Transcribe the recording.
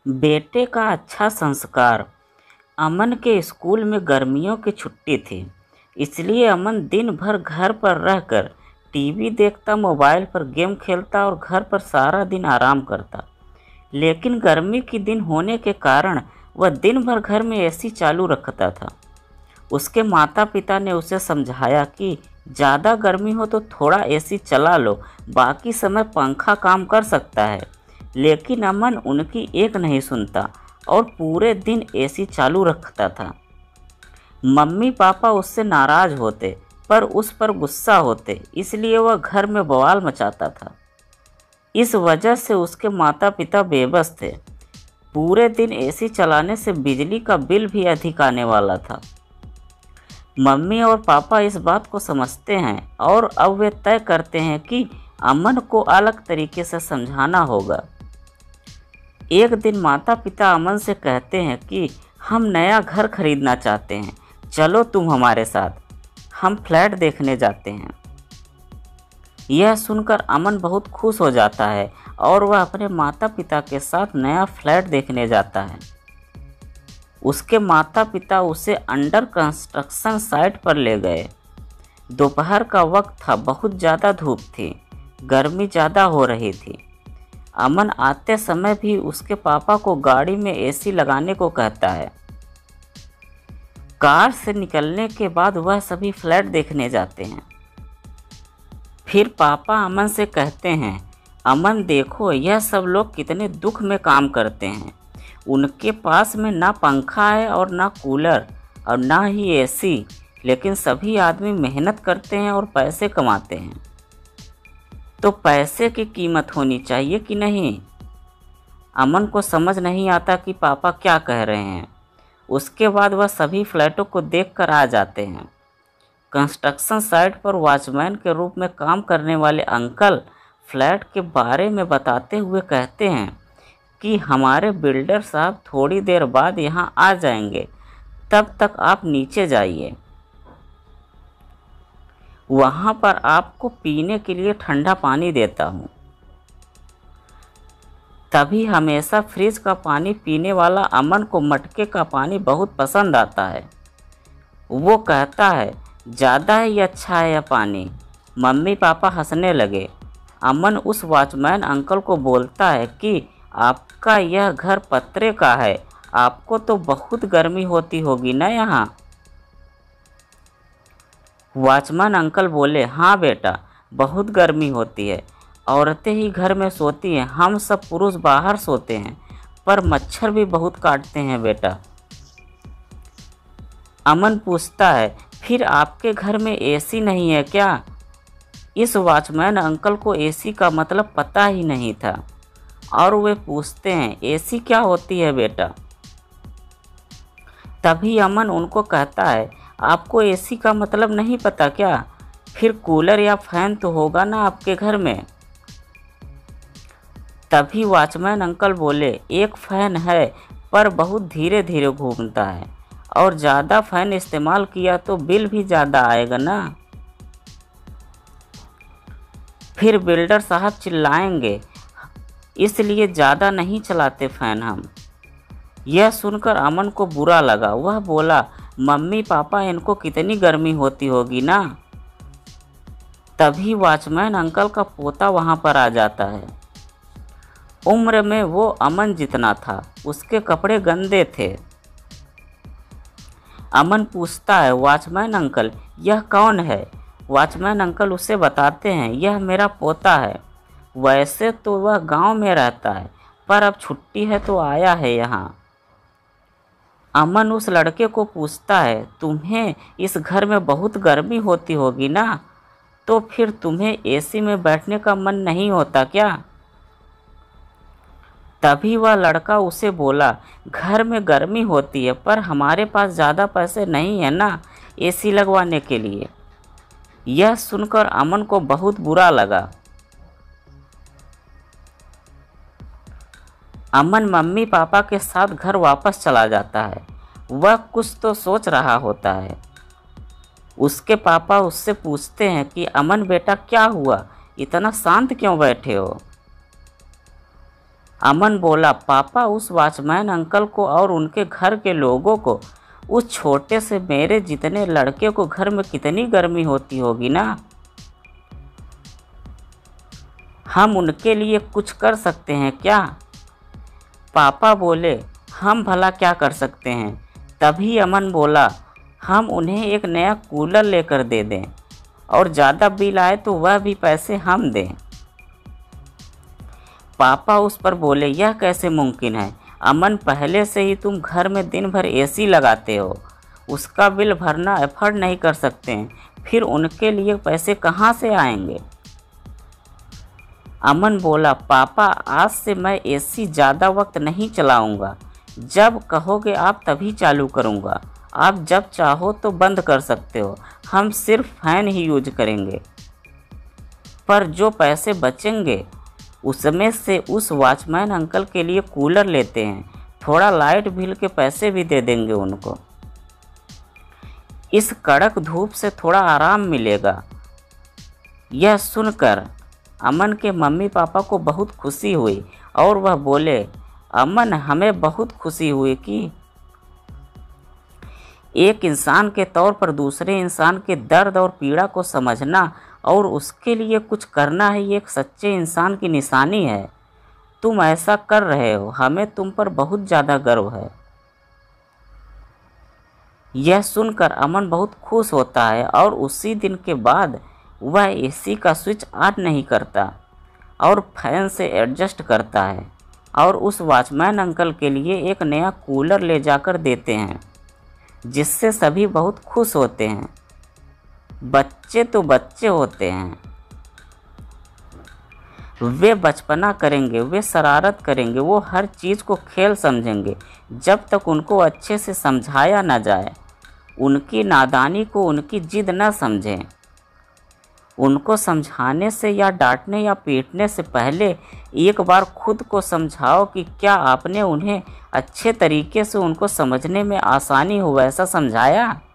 बेटे का अच्छा संस्कार। अमन के स्कूल में गर्मियों की छुट्टी थी, इसलिए अमन दिन भर घर पर रहकर टीवी देखता, मोबाइल पर गेम खेलता और घर पर सारा दिन आराम करता। लेकिन गर्मी के दिन होने के कारण वह दिन भर घर में एसी चालू रखता था। उसके माता पिता ने उसे समझाया कि ज़्यादा गर्मी हो तो थोड़ा एसी चला लो, बाकी समय पंखा काम कर सकता है। लेकिन अमन उनकी एक नहीं सुनता और पूरे दिन एसी चालू रखता था। मम्मी पापा उससे नाराज़ होते पर उस पर गुस्सा होते, इसलिए वह घर में बवाल मचाता था। इस वजह से उसके माता पिता बेबस थे। पूरे दिन एसी चलाने से बिजली का बिल भी अधिक आने वाला था। मम्मी और पापा इस बात को समझते हैं और अब वे तय करते हैं कि अमन को अलग तरीके से समझाना होगा। एक दिन माता पिता अमन से कहते हैं कि हम नया घर खरीदना चाहते हैं, चलो तुम हमारे साथ, हम फ्लैट देखने जाते हैं। यह सुनकर अमन बहुत खुश हो जाता है और वह अपने माता पिता के साथ नया फ्लैट देखने जाता है। उसके माता पिता उसे अंडर कंस्ट्रक्शन साइट पर ले गए। दोपहर का वक्त था, बहुत ज़्यादा धूप थी, गर्मी ज़्यादा हो रही थी। अमन आते समय भी उसके पापा को गाड़ी में एसी लगाने को कहता है। कार से निकलने के बाद वह सभी फ्लैट देखने जाते हैं। फिर पापा अमन से कहते हैं, अमन देखो यह सब लोग कितने दुख में काम करते हैं। उनके पास में ना पंखा है और ना कूलर और ना ही एसी, लेकिन सभी आदमी मेहनत करते हैं और पैसे कमाते हैं। तो पैसे की कीमत होनी चाहिए कि नहीं? अमन को समझ नहीं आता कि पापा क्या कह रहे हैं। उसके बाद वह सभी फ्लैटों को देखकर आ जाते हैं। कंस्ट्रक्शन साइट पर वॉचमैन के रूप में काम करने वाले अंकल फ्लैट के बारे में बताते हुए कहते हैं कि हमारे बिल्डर साहब थोड़ी देर बाद यहाँ आ जाएंगे, तब तक आप नीचे जाइए। वहाँ पर आपको पीने के लिए ठंडा पानी देता हूँ। तभी हमेशा फ्रिज का पानी पीने वाला अमन को मटके का पानी बहुत पसंद आता है। वो कहता है, ज़्यादा ही अच्छा है यह पानी। मम्मी पापा हंसने लगे। अमन उस वॉचमैन अंकल को बोलता है कि आपका यह घर पतरे का है, आपको तो बहुत गर्मी होती होगी ना यहाँ। वॉचमैन अंकल बोले, हाँ बेटा, बहुत गर्मी होती है। औरतें ही घर में सोती हैं, हम सब पुरुष बाहर सोते हैं, पर मच्छर भी बहुत काटते हैं बेटा। अमन पूछता है, फिर आपके घर में एसी नहीं है क्या? इस वॉचमैन अंकल को एसी का मतलब पता ही नहीं था और वे पूछते हैं, एसी क्या होती है बेटा? तभी अमन उनको कहता है, आपको एसी का मतलब नहीं पता क्या? फिर कूलर या फैन तो होगा ना आपके घर में। तभी वॉचमैन अंकल बोले, एक फ़ैन है पर बहुत धीरे धीरे घूमता है और ज़्यादा फ़ैन इस्तेमाल किया तो बिल भी ज़्यादा आएगा ना। फिर बिल्डर साहब चिल्लाएंगे, इसलिए ज़्यादा नहीं चलाते फ़ैन हम। यह सुनकर अमन को बुरा लगा। वह बोला, मम्मी पापा इनको कितनी गर्मी होती होगी ना। तभी वॉचमैन अंकल का पोता वहाँ पर आ जाता है। उम्र में वो अमन जितना था, उसके कपड़े गंदे थे। अमन पूछता है, वॉचमैन अंकल यह कौन है? वॉचमैन अंकल उसे बताते हैं, यह मेरा पोता है। वैसे तो वह गांव में रहता है, पर अब छुट्टी है तो आया है यहाँ। अमन उस लड़के को पूछता है, तुम्हें इस घर में बहुत गर्मी होती होगी ना, तो फिर तुम्हें एसी में बैठने का मन नहीं होता क्या? तभी वह लड़का उसे बोला, घर में गर्मी होती है पर हमारे पास ज़्यादा पैसे नहीं है ना एसी लगवाने के लिए। यह सुनकर अमन को बहुत बुरा लगा। अमन मम्मी पापा के साथ घर वापस चला जाता है। वह कुछ तो सोच रहा होता है। उसके पापा उससे पूछते हैं कि अमन बेटा क्या हुआ, इतना शांत क्यों बैठे हो? अमन बोला, पापा उस वॉचमैन अंकल को और उनके घर के लोगों को, उस छोटे से मेरे जितने लड़के को घर में कितनी गर्मी होती होगी ना। हम उनके लिए कुछ कर सकते हैं क्या? पापा बोले, हम भला क्या कर सकते हैं? तभी अमन बोला, हम उन्हें एक नया कूलर लेकर दे दें और ज़्यादा बिल आए तो वह भी पैसे हम दें। पापा उस पर बोले, यह कैसे मुमकिन है अमन, पहले से ही तुम घर में दिन भर एसी लगाते हो, उसका बिल भरना एफर्ड नहीं कर सकते हैं, फिर उनके लिए पैसे कहाँ से आएंगे? अमन बोला, पापा आज से मैं एसी ज़्यादा वक्त नहीं चलाऊंगा, जब कहोगे आप तभी चालू करूंगा, आप जब चाहो तो बंद कर सकते हो, हम सिर्फ फैन ही यूज करेंगे। पर जो पैसे बचेंगे उसमें से उस वॉचमैन अंकल के लिए कूलर लेते हैं, थोड़ा लाइट बिल के पैसे भी दे देंगे उनको, इस कड़क धूप से थोड़ा आराम मिलेगा। यह सुनकर अमन के मम्मी पापा को बहुत खुशी हुई और वह बोले, अमन हमें बहुत खुशी हुई कि एक इंसान के तौर पर दूसरे इंसान के दर्द और पीड़ा को समझना और उसके लिए कुछ करना ही एक सच्चे इंसान की निशानी है। तुम ऐसा कर रहे हो, हमें तुम पर बहुत ज़्यादा गर्व है। यह सुनकर अमन बहुत खुश होता है और उसी दिन के बाद वह एसी का स्विच ऑन नहीं करता और फैन से एडजस्ट करता है और उस वॉचमैन अंकल के लिए एक नया कूलर ले जाकर देते हैं, जिससे सभी बहुत खुश होते हैं। बच्चे तो बच्चे होते हैं, वे बचपना करेंगे, वे शरारत करेंगे, वो हर चीज़ को खेल समझेंगे जब तक उनको अच्छे से समझाया ना जाए। उनकी नादानी को उनकी जिद न समझें। उनको समझाने से या डांटने या पीटने से पहले एक बार खुद को समझाओ कि क्या आपने उन्हें अच्छे तरीके से उनको समझने में आसानी हो वैसा समझाया।